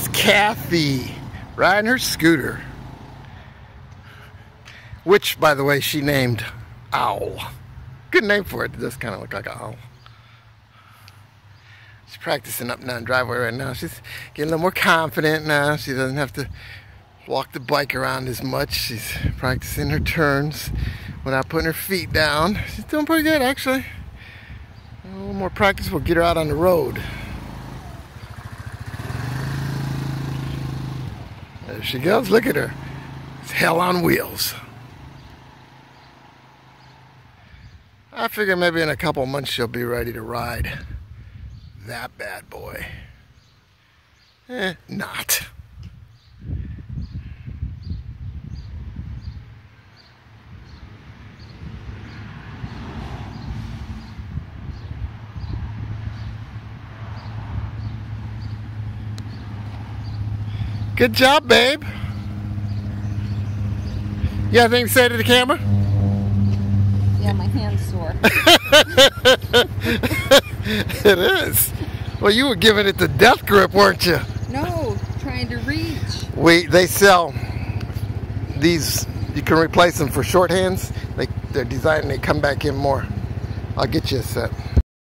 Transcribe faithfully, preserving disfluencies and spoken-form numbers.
That's Kathy riding her scooter, which, by the way, she named Owl. Good name for it. It does kind of look like an owl. She's practicing up and down the driveway right now. She's getting a little more confident now. She doesn't have to walk the bike around as much. She's practicing her turns without putting her feet down. She's doing pretty good, actually. A little more practice will get her out on the road. There she goes. Look at her. It's hell on wheels. I figure maybe in a couple months she'll be ready to ride that bad boy. Eh, not. Good job, babe. You have anything to say to the camera? Yeah, my hand's sore. It is. Well, you were giving it the death grip, weren't you? No, trying to reach. We they sell these. You can replace them for shorthands. They they're designed. They come back in more. I'll get you a set.